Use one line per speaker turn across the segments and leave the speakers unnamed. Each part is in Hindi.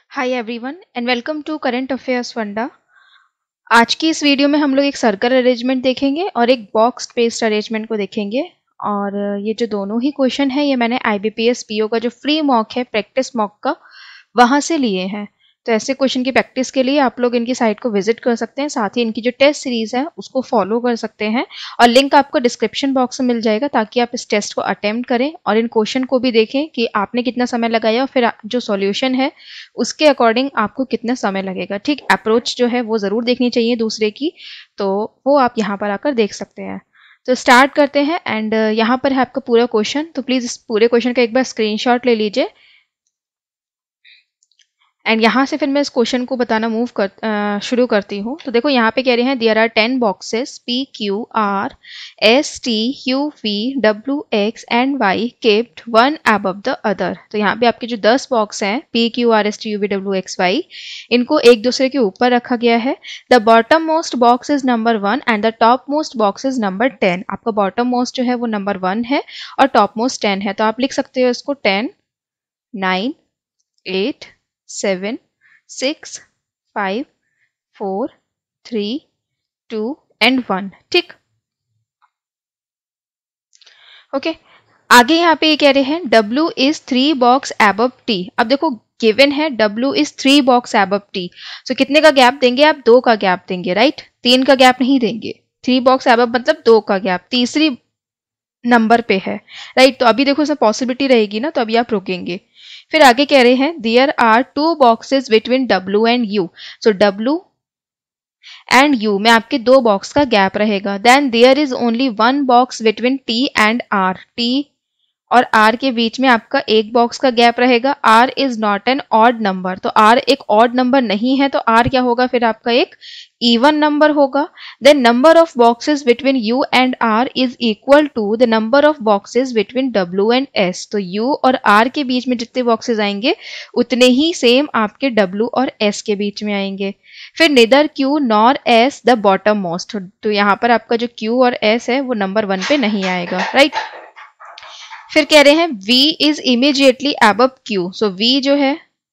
Hi everyone and welcome to current affairs funda. आज की इस वीडियो में हम लोग एक सर्कल अरेंजमेंट देखेंगे और एक बॉक्स बेस्ड अरेंजमेंट को देखेंगे। और ये जो दोनों ही क्वेश्चन है ये मैंने IBPS PO का जो फ्री मॉक है, प्रैक्टिस मॉक का, वहाँ से लिए हैं। तो ऐसे क्वेश्चन की प्रैक्टिस के लिए आप लोग इनकी साइट को विजिट कर सकते हैं, साथ ही इनकी जो टेस्ट सीरीज है उसको फॉलो कर सकते हैं और लिंक आपको डिस्क्रिप्शन बॉक्स में मिल जाएगा ताकि आप इस टेस्ट को अटेम्प्ट करें और इन क्वेश्चन को भी देखें कि आपने कितना समय लगाया और फिर जो सॉल्यूशन है उसके अकॉर्डिंग आपको कितना समय लगेगा। ठीक, अप्रोच जो है वो ज़रूर देखनी चाहिए दूसरे की, तो वो आप यहाँ पर आकर देख सकते हैं। तो स्टार्ट करते हैं एंड यहाँ पर है आपका पूरा क्वेश्चन। तो प्लीज़ इस पूरे क्वेश्चन का एक बार स्क्रीनशॉट ले लीजिए एंड यहाँ से फिर मैं इस क्वेश्चन को बताना शुरू करती हूँ। तो देखो यहाँ पे कह रहे हैं there are 10 boxes PQR STUV WX and Y capped one above the other. तो यहाँ पे आपके जो 10 बॉक्स हैं PQR STUV WX Y, इनको एक दूसरे के ऊपर रखा गया है। The bottom most box is number 1 and the top most box is number 10। आपका बॉटम मोस्ट जो है वो नंबर 1 है और टॉप मोस्ट 10 है। तो आप लिख सकते हो इसको 10, 9, 8, 7, 6, 5, 4, 3, 2 एंड 1। ठीक, ओके। आगे यहाँ पे ये कह रहे हैं W is 3 box above T। अब देखो गिवन है W is 3 box above T, तो कितने का गैप देंगे आप? 2 का गैप देंगे, राइट? 3 का गैप नहीं देंगे। 3 बॉक्स एबव मतलब 2 का गैप, तीसरी नंबर पे है, राइट? तो अभी देखो इसमें पॉसिबिलिटी रहेगी ना, तो अभी आप रुकेंगे। फिर आगे कह रहे हैं there are 2 boxes between W and U। So W and U में आपके 2 बॉक्स का गैप रहेगा। Then there is only 1 box between T and R। T और R के बीच में आपका एक बॉक्स का गैप रहेगा। R is not an odd number, तो R एक ऑड नंबर नहीं है, तो R क्या होगा फिर? आपका एक इवन नंबर होगा। Then number of boxes between U and R is equal to the number of boxes between W and S। तो U और R के बीच में जितने बॉक्सेस आएंगे उतने ही सेम आपके W और S के बीच में आएंगे। फिर neither Q nor S the bottom most. तो यहाँ पर आपका जो Q और S है वो नंबर 1 पे नहीं आएगा, राइट? फिर कह रहे हैं V is immediately above Q। So V जो है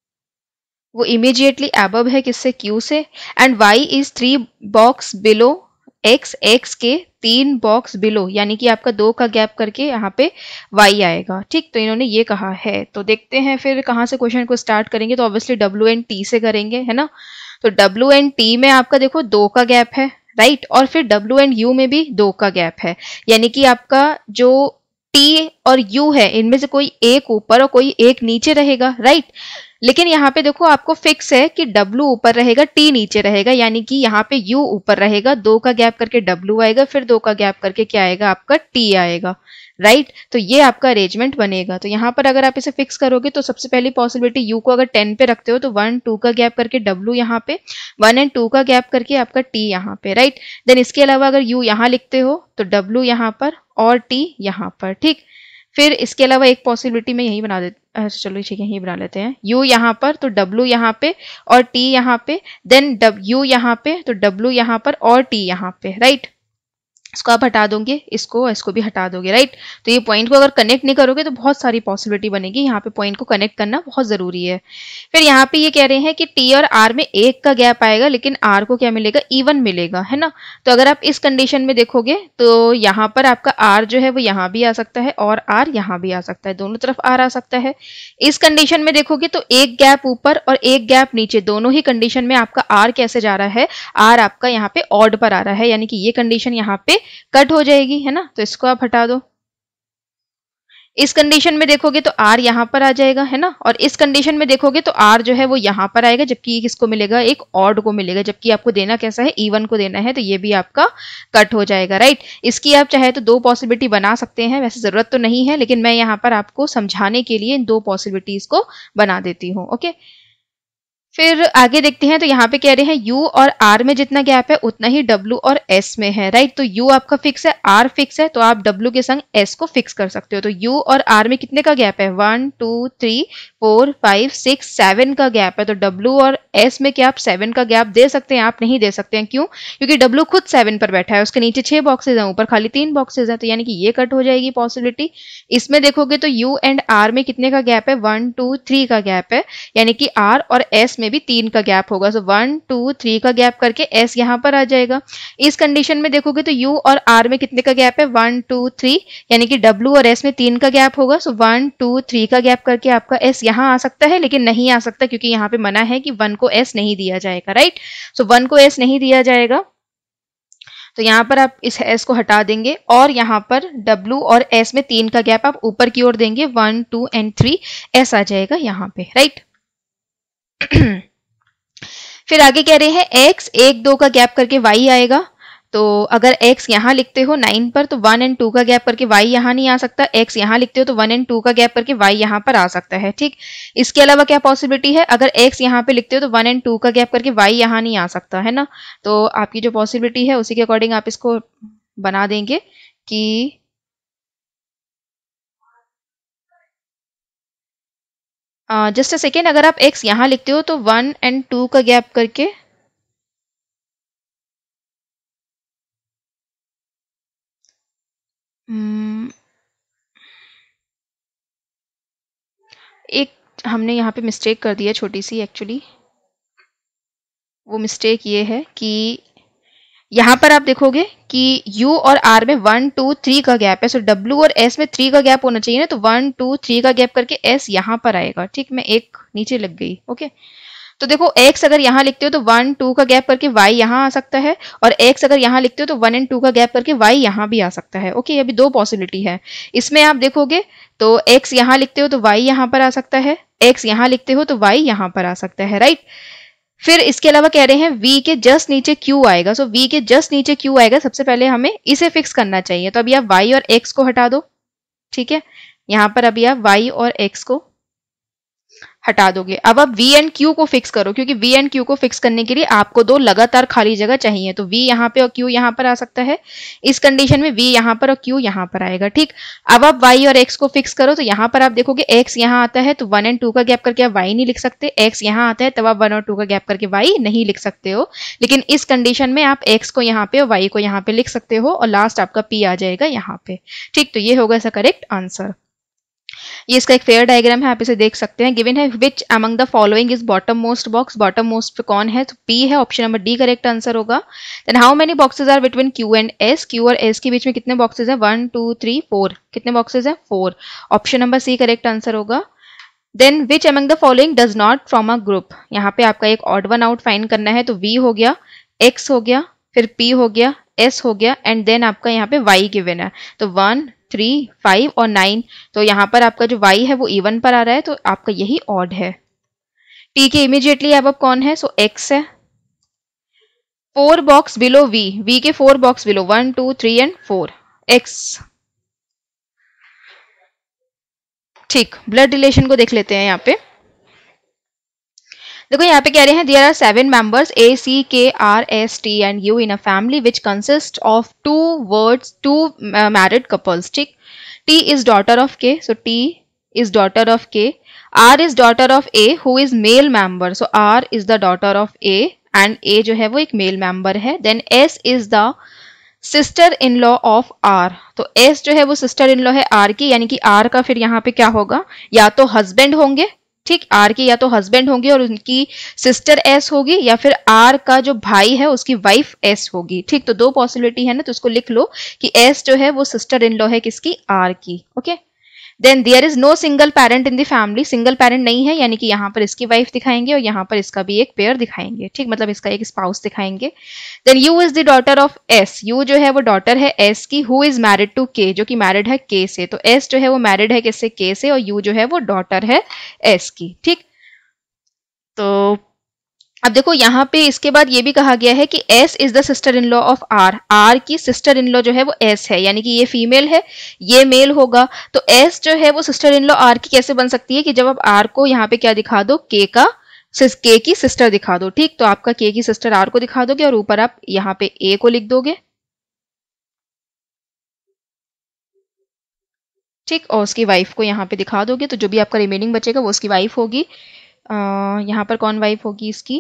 वो इमीडिएटली अबव है किससे? Q से। And Y is 3 box below X, X के 3 बॉक्स बिलो, यानी कि आपका 2 का गैप करके यहाँ पे Y आएगा। ठीक, तो इन्होंने ये कहा है। तो देखते हैं फिर कहाँ से क्वेश्चन को स्टार्ट करेंगे। तो ऑब्वियसली W एंड T से करेंगे, है ना? तो W एंड T में आपका देखो 2 का गैप है, राइट? और फिर W एंड U में भी 2 का गैप है, यानी कि आपका जो T और U है इनमें से कोई एक ऊपर और कोई एक नीचे रहेगा, राइट? लेकिन यहाँ पे देखो आपको फिक्स है कि W ऊपर रहेगा, T नीचे रहेगा, यानी कि यहाँ पे U ऊपर रहेगा, 2 का गैप करके W आएगा, फिर 2 का गैप करके क्या आएगा? आपका T आएगा, राइट? तो ये आपका अरेंजमेंट बनेगा। तो यहाँ पर अगर आप इसे फिक्स करोगे तो सबसे पहली पॉसिबिलिटी U को अगर 10 पे रखते हो तो 1, 2 का गैप करके W यहाँ पे, 1 एंड 2 का गैप करके आपका T यहाँ पे, राइट? देन इसके अलावा अगर U यहाँ लिखते हो तो W यहाँ पर और T यहाँ पर। ठीक, फिर इसके अलावा एक पॉसिबिलिटी में यही बना देते, चलो ठीक है यही बना लेते हैं। U यहाँ पर तो W यहाँ पे और T यहाँ पे, देन U यहाँ पे तो W यहाँ पर और T यहाँ पे, राइट? इसको आप हटा दोगे, इसको भी हटा दोगे, राइट? तो ये पॉइंट को अगर कनेक्ट नहीं करोगे तो बहुत सारी पॉसिबिलिटी बनेगी। यहाँ पे पॉइंट को कनेक्ट करना बहुत जरूरी है। फिर यहाँ पे ये कह रहे हैं कि T और R में 1 का गैप आएगा, लेकिन R को क्या मिलेगा? इवन मिलेगा, है ना? तो अगर आप इस कंडीशन में देखोगे तो यहाँ पर आपका R जो है वो यहाँ भी आ सकता है और R यहाँ भी आ सकता है, दोनों तरफ R आ सकता है। इस कंडीशन में देखोगे तो एक गैप ऊपर और एक गैप नीचे, दोनों ही कंडीशन में आपका R कैसे जा रहा है? R आपका यहाँ पे ऑड पर आ रहा है, यानी कि ये कंडीशन यहाँ पे कट हो जाएगी, है ना? तो इसको आप हटा दो। इस कंडीशन में देखोगे तो R यहाँ पर आ जाएगा, है ना? और इस कंडीशन में देखोगे तो R जो है वो यहाँ पर आएगा, जबकि किसको मिलेगा? एक ऑड को मिलेगा, जबकि आपको देना कैसा है? इवन को देना है, तो ये भी आपका कट हो जाएगा, राइट? इसकी आप चाहे तो 2 पॉसिबिलिटी बना सकते हैं, वैसे जरूरत तो नहीं है, लेकिन मैं यहाँ पर आपको समझाने के लिए इन 2 पॉसिबिलिटीज को बना देती हूँ, ओके? फिर आगे देखते हैं। तो यहाँ पे कह रहे हैं U और R में जितना गैप है उतना ही W और S में है, राइट? तो U आपका फिक्स है, R फिक्स है, तो आप W के संग S को फिक्स कर सकते हो। तो U और R में कितने का गैप है? 1, 2, 3, 4 5 6 7 का गैप है, तो W और S में क्या आप 7 का गैप दे सकते हैं? आप नहीं दे सकते हैं। क्यों? क्योंकि W खुद 7 पर बैठा है, उसके नीचे 6 बॉक्सेज हैं, ऊपर खाली 3 बॉक्सेज हैं, तो यानी कि ये कट हो जाएगी पॉसिबिलिटी। इसमें देखोगे तो U एंड R में कितने का गैप है? 1 2 3 का गैप है, यानी कि R और S में भी 3 का गैप होगा। सो 1 2 3 का गैप करके S यहाँ पर आ जाएगा। इस कंडीशन में देखोगे तो U और R में कितने का गैप है? 1 2 3, यानी कि W और S में 3 का गैप होगा। सो 1 2 3 का गैप करके आपका S यहाँ आ सकता है, लेकिन नहीं आ सकता क्योंकि यहाँ पे मना है कि 1 को S नहीं दिया जाएगा, राइट। सो 1 को S नहीं दिया जाएगा, तो यहाँ पर आप इस S को हटा देंगे और यहाँ पर W और S में 3 का गैप आप ऊपर की ओर देंगे, 1 2 एंड 3 S आ जाएगा यहाँ पे, राइट। फिर आगे कह रहे हैं X 1 2 का गैप करके Y आएगा। तो अगर X यहाँ लिखते हो 9 पर तो 1 एंड 2 का गैप करके Y यहाँ नहीं आ सकता। X यहाँ लिखते हो तो 1 एंड 2 का गैप करके Y यहाँ पर आ सकता है, ठीक। इसके अलावा क्या पॉसिबिलिटी है? अगर X यहाँ पे लिखते हो तो 1 एंड 2 का गैप करके Y यहाँ नहीं आ सकता है ना। तो आपकी जो पॉसिबिलिटी है उसी के अकॉर्डिंग आप इसको बना देंगे कि जस्ट अ सेकेंड, अगर आप X यहाँ लिखते हो तो 1 एंड 2 का गैप करके एक हमने यहाँ पे मिस्टेक कर दी है छोटी सी। एक्चुअली वो मिस्टेक ये है कि यहाँ पर आप देखोगे कि U और R में 1 2 3 का गैप है। सो W और S में 3 का गैप होना चाहिए ना, तो 1 2 3 का गैप करके S यहाँ पर आएगा, ठीक। मैं एक नीचे लग गई, ओके। तो देखो X अगर यहाँ लिखते हो तो 1 2 का गैप करके Y यहाँ आ सकता है, और X अगर यहाँ लिखते हो तो 1 एंड 2 का गैप करके Y यहाँ भी आ सकता है, ओके। अभी दो पॉसिबिलिटी है इसमें। आप देखोगे तो X यहाँ लिखते हो तो Y यहाँ पर आ सकता है, X यहाँ लिखते हो तो Y यहाँ पर आ सकता है, राइट। फिर इसके अलावा कह रहे हैं V के जस्ट नीचे Q आएगा। सो V के जस्ट नीचे Q आएगा, सबसे पहले हमें इसे फिक्स करना चाहिए। तो अभी आप Y और X को हटा दो, ठीक है। यहाँ पर अभी आप Y और X को हटा दोगे। अब आप V एंड Q को फिक्स करो, क्योंकि V एंड Q को फिक्स करने के लिए आपको दो लगातार खाली जगह चाहिए। तो V यहाँ पे और Q यहाँ पर आ सकता है। इस कंडीशन में V यहाँ पर और Q यहाँ पर आएगा, ठीक। अब आप Y और X को फिक्स करो, तो यहाँ पर आप देखोगे X यहाँ आता है तो 1 एंड 2 का गैप करके आप Y नहीं लिख सकते। X यहाँ आता है तब आप 1 और 2 का गैप करके Y नहीं लिख सकते हो। लेकिन इस कंडीशन में आप X को यहाँ पे और Y को यहाँ पे लिख सकते हो, और लास्ट आपका P आ जाएगा यहाँ पे, ठीक। तो ये होगा इसका करेक्ट आंसर। ये इसका एक फेयर डायग्राम है, आप इसे देख सकते हैं। गिवन है which among the following is bottom most box. Bottom most पे कौन है? तो P है, option number D correct answer होगा। Then how many boxes are between Q and S। Q और S के बीच में कितने बॉक्सेज है? 1 2 3 4। कितने बॉक्सेज है? 4। Option number C correct answer होगा। Then which among the following does not from a group. यहाँ पे आपका एक ऑड वन आउट फाइंड करना है। तो V हो गया, X हो गया, फिर P हो गया, S हो गया, एंड देन आपका यहाँ पे Y गिवन है। तो 1 3 5 और 9। तो यहाँ पर आपका जो Y है वो इवन पर आ रहा है, तो आपका यही ऑड है। T के इमीडिएटली अब कौन है? सो X है। 4 बॉक्स बिलो V। V के 4 बॉक्स बिलो 1 2 3 एंड 4 X, ठीक। ब्लड रिलेशन को देख लेते हैं यहाँ पे। देखो यहाँ पे कह रहे हैं there are 7 members A C K R S T and U in a family which consist of 2 married couples, ठीक। T is daughter of K, so T is daughter of K। R is daughter of A who is male member, so R is the daughter of A and A जो है वो एक मेल मेंबर है। Then S is the sister in law of R। तो S जो है वो सिस्टर इन लॉ है R की, यानी कि R का फिर यहाँ पे क्या होगा? या तो हस्बैंड होंगे, ठीक। R के या तो हस्बैंड होंगे और उनकी सिस्टर S होगी, या फिर R का जो भाई है उसकी वाइफ S होगी, ठीक। तो दो पॉसिबिलिटी है ना, तो उसको लिख लो कि S जो है वो सिस्टर इन लॉ है किसकी? R की, okay. Then there is no single parent in the family. Single parent नहीं है, यानी कि यहाँ पर इसकी वाइफ दिखाएंगे और यहाँ पर इसका भी एक पेयर दिखाएंगे, ठीक। मतलब इसका एक स्पाउस दिखाएंगे। Then U is the daughter of S। U जो है वो डॉटर है S की, who is married to K, जो कि मैरिड है K से। तो S जो है वो मैरिड है किससे? K से, और U जो है वो डॉटर है S की, ठीक। तो अब देखो यहाँ पे इसके बाद ये भी कहा गया है कि S is the sister in law of R। R की सिस्टर इन लॉ जो है वो S है, यानी कि ये फीमेल है, ये मेल होगा। तो S जो है वो सिस्टर इन लॉ R की कैसे बन सकती है? कि जब आप R को यहाँ पे क्या दिखा दो? K की सिस्टर दिखा दो, ठीक। तो आपका K की सिस्टर R को दिखा दोगे और ऊपर आप यहाँ पे A को लिख दोगे, ठीक, और उसकी वाइफ को यहाँ पे दिखा दोगे तो जो भी आपका रिमेनिंग बचेगा वो उसकी वाइफ होगी। यहाँ पर कौन वाइफ होगी इसकी,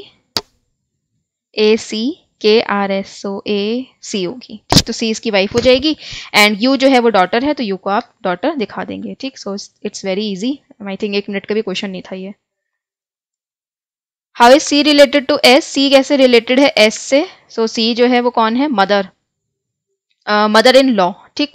ACKRS, सो AC होगी। ठीक, तो C इसकी वाइफ हो जाएगी एंड U जो है वो डॉटर है, तो U को आप डॉटर दिखा देंगे। ठीक, so it's very easy. I think 1 minute का भी क्वेश्चन नहीं था ये। How is C related to S? C कैसे रिलेटेड है S से? सो C जो है वो कौन है, मदर, मदर इन लॉ। ठीक,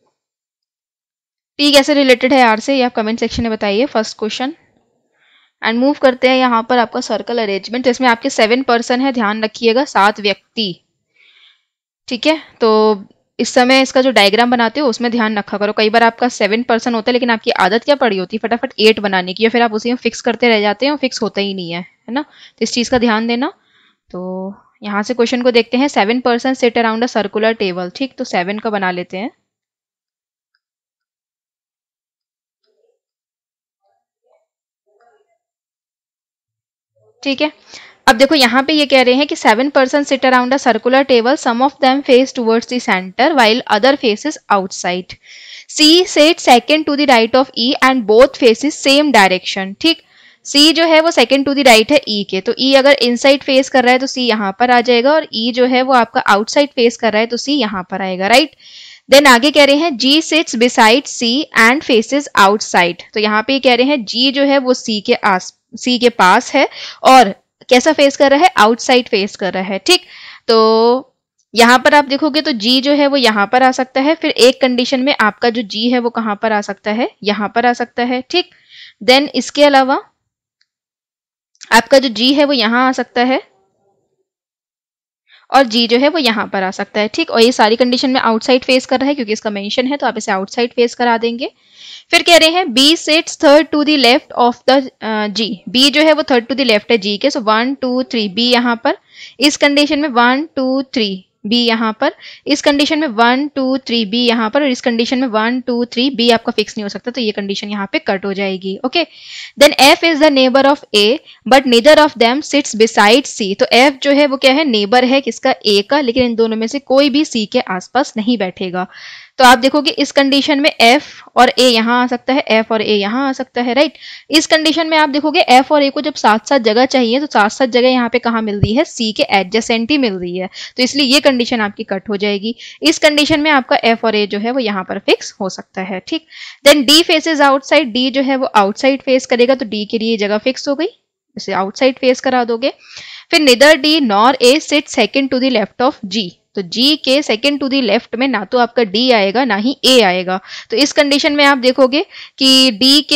P कैसे रिलेटेड है R से, ये आप कमेंट सेक्शन में बताइए, फर्स्ट क्वेश्चन। एंड मूव करते हैं यहाँ पर आपका सर्कल अरेंजमेंट, जिसमें आपके 7 पर्सन है, ध्यान रखिएगा, 7 व्यक्ति। ठीक है, तो इस समय इसका जो डायग्राम बनाते हो उसमें ध्यान रखा करो, कई बार आपका 7 पर्सन होता है लेकिन आपकी आदत क्या पड़ी होती है फटाफट 8 बनाने की, या फिर आप उसी में फिक्स करते रह जाते हैं और फिक्स होता ही नहीं है ना। तो इस चीज़ का ध्यान देना। तो यहाँ से क्वेश्चन को देखते हैं, 7 person sit around a circular table. ठीक, तो 7 का बना लेते हैं। ठीक है, अब देखो यहाँ पे ये कह रहे हैं कि 7 person sit around a circular table, some of them face towards the centre while other faces outside. C set second to the right of E and both faces same direction. ठीक, सी जो है वो सेकंड टू द राइट है ई के, तो ई अगर इनसाइड फेस कर रहा है तो सी यहाँ पर आ जाएगा, और ई जो है वो आपका आउटसाइड फेस कर रहा है तो सी यहाँ पर आएगा, राइट। देन आगे कह रहे हैं G sits beside C and faces outside, तो यहाँ पे कह रहे हैं जी जो है वो सी के पास है और कैसा फेस कर रहा है, आउटसाइड फेस कर रहा है। ठीक, तो यहां पर आप देखोगे तो जी जो है वो यहां पर आ सकता है, फिर एक कंडीशन में आपका जो जी है वो कहां पर आ सकता है, यहां पर आ सकता है। ठीक, देन इसके अलावा आपका जो जी है वो यहां आ सकता है और जी जो है वो यहां पर आ सकता है। ठीक, और ये सारी कंडीशन में आउटसाइड फेस कर रहा है क्योंकि इसका मेंशन है, तो आप इसे आउटसाइड फेस करा देंगे। फिर कह रहे हैं B sits third to the left of the G, B जो है वो थर्ड टू द लेफ्ट है जी के, सो 1 2 3 बी यहाँ पर, इस कंडीशन में 1 2 3 बी यहाँ पर, इस कंडीशन में 1 2 3 बी यहाँ पर, और इस कंडीशन में 1 2 3 बी आपका फिक्स नहीं हो सकता, तो ये कंडीशन यहाँ पे कट हो जाएगी। Okay, then F is the neighbour of A but neither of them sits beside C, तो एफ जो है वो क्या है, नेबर है किसका, ए का, लेकिन इन दोनों में से कोई भी सी के आसपास नहीं बैठेगा। तो आप देखोगे इस कंडीशन में एफ और ए यहाँ आ सकता है, एफ और ए यहाँ आ सकता है, राइट। इस कंडीशन में आप देखोगे एफ और ए को जब साथ साथ जगह चाहिए तो साथ साथ जगह यहाँ पे कहाँ मिल रही है, सी के एडजेसेंट ही मिल रही है, तो इसलिए ये कंडीशन आपकी कट हो जाएगी। इस कंडीशन में आपका एफ और ए जो है वो यहाँ पर फिक्स हो सकता है। ठीक, then D faces outside, D जो है वो आउटसाइड फेस करेगा, तो डी के लिए जगह फिक्स हो गई, इसे आउटसाइड फेस करा दोगे। फिर neither D nor A sit second to the left of G, तो जी के सेकंड टू दी लेफ्ट में ना तो आपका डी आएगा ना ही ए आएगा, तो इस कंडीशन में आप देखोगे कि डी के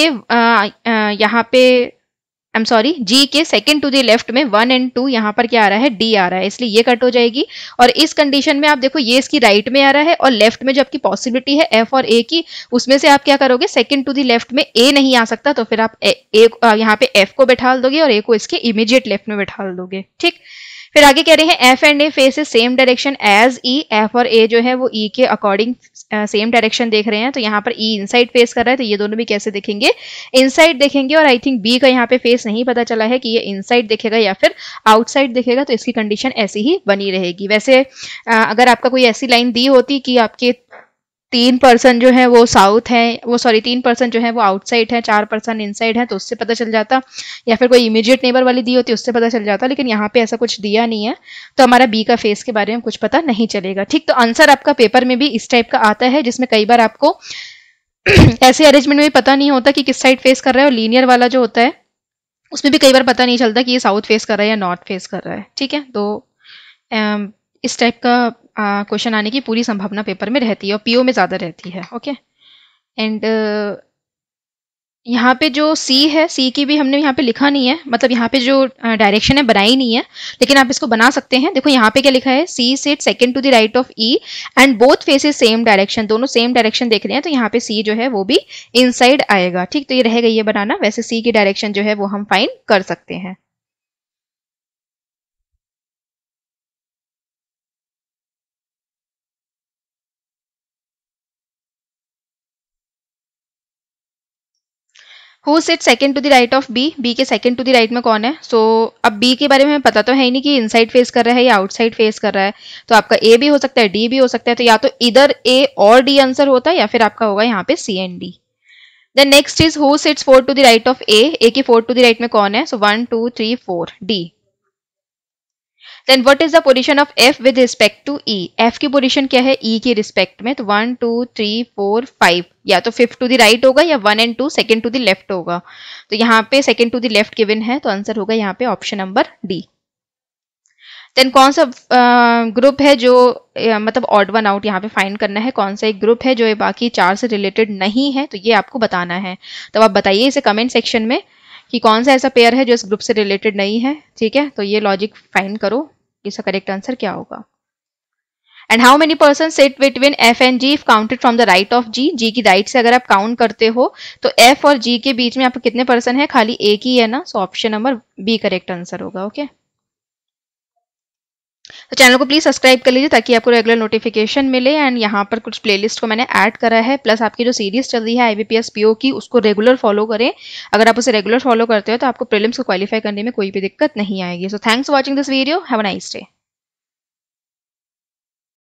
यहाँ पे आई एम सॉरी, जी के सेकंड टू दी लेफ्ट में 1 एंड 2 यहाँ पर क्या आ रहा है, डी आ रहा है, इसलिए ये कट हो जाएगी। और इस कंडीशन में आप देखो ये इसकी राइट में आ रहा है और लेफ्ट में जो आपकी पॉसिबिलिटी है एफ और ए की, उसमें से आप क्या करोगे, सेकंड टू दी लेफ्ट में ए नहीं आ सकता, तो फिर आप यहाँ पे एफ को बैठा दोगे और ए को इसके इमीडिएट लेफ्ट में बैठा दोगे। ठीक, फिर आगे कह रहे हैं F and A faces same direction as E, F और ए जो है वो ई के अकॉर्डिंग सेम डायरेक्शन देख रहे हैं, तो यहाँ पर ई इनसाइड फेस कर रहा है, तो ये दोनों भी कैसे देखेंगे, इनसाइड देखेंगे। और आई थिंक बी का यहाँ पे फेस नहीं पता चला है कि ये इनसाइड देखेगा या फिर आउटसाइड देखेगा, तो इसकी कंडीशन ऐसी ही बनी रहेगी। वैसे अगर आपका कोई ऐसी लाइन दी होती कि आपके 3 पर्सन जो है वो साउथ है, वो सॉरी 3 पर्सन जो है वो आउटसाइड है, 4 पर्सन इनसाइड है, तो उससे पता चल जाता, या फिर कोई इमीडिएट नेबर वाली दी होती उससे पता चल जाता, लेकिन यहाँ पे ऐसा कुछ दिया नहीं है, तो हमारा बी का फेस के बारे में कुछ पता नहीं चलेगा। ठीक, तो आंसर आपका पेपर में भी इस टाइप का आता है, जिसमें कई बार आपको ऐसे अरेंजमेंट में भी पता नहीं होता कि किस साइड फेस कर रहा है, और लीनियर वाला जो होता है उसमें भी कई बार पता नहीं चलता कि ये साउथ फेस कर रहा है या नॉर्थ फेस कर रहा है। ठीक है, तो इस टाइप का क्वेश्चन आने की पूरी संभावना पेपर में रहती है और पीओ में ज़्यादा रहती है। ओके, एंड यहाँ पे जो सी है, सी की भी हमने यहाँ पे लिखा नहीं है, मतलब यहाँ पे जो डायरेक्शन है बनाई नहीं है, लेकिन आप इसको बना सकते हैं। देखो यहाँ पे क्या लिखा है, C sit second to the right of E and both faces same direction, दोनों सेम डायरेक्शन देख रहे हैं, तो यहाँ पे सी जो है वो भी इनसाइड आएगा। ठीक, तो ये रहेगा ये बनाना, वैसे सी की डायरेक्शन जो है वो हम फाइंड कर सकते हैं। Who sit second to the right of B, B के सेकंड टू द राइट में कौन है? सो अब बी के बारे में पता तो है ही नहीं कि इनसाइड फेस कर रहा है या आउटसाइड फेस कर रहा है, तो आपका ए भी हो सकता है, डी भी हो सकता है, तो या तो इधर ए और डी आंसर होता है या फिर आपका होगा यहाँ पे C and D. Then next is who sits 4 to the right of A की 4 टू द राइट में कौन है? So 1 2 3 4 D. Then what is the position of F with respect to E, F की पोजीशन क्या है ई के रिस्पेक्ट में? तो 1 2 3 4 5, या तो 5 टू द राइट होगा या 1 and 2 second to the left होगा, तो यहाँ पे second to the left given है, तो आंसर होगा यहाँ पे ऑप्शन नंबर डी। देन कौन सा ग्रुप है जो मतलब ऑड वन आउट यहाँ पे फाइंड करना है, कौन सा एक ग्रुप है जो ये बाकी 4 से रिलेटेड नहीं है, तो ये आपको बताना है। तो आप बताइए इसे कमेंट सेक्शन में कि कौन सा ऐसा पेयर है जो इस ग्रुप से रिलेटेड नहीं है, ठीक है? तो ये लॉजिक फाइंड करो, इसका करेक्ट आंसर क्या होगा। And how many person sit between F and G if counted from the right of G, G की राइट से अगर आप काउंट करते हो तो एफ और जी के बीच में आपको कितने पर्सन है? खाली एक ही है ना, so option number B correct answer होगा। ओके, तो चैनल को प्लीज सब्सक्राइब कर लीजिए ताकि आपको रेगुलर नोटिफिकेशन मिले। एंड यहाँ पर कुछ प्लेलिस्ट को मैंने ऐड करा है, प्लस आपकी जो सीरीज चल रही है IBPS PO की, उसको रेगुलर फॉलो करें। अगर आप उसे रेगुलर फॉलो करते हो तो आपको प्रीलिम्स को क्वालिफाई करने में कोई भी दिक्कत नहीं आएगी। So thanks for watching this video, have a nice day.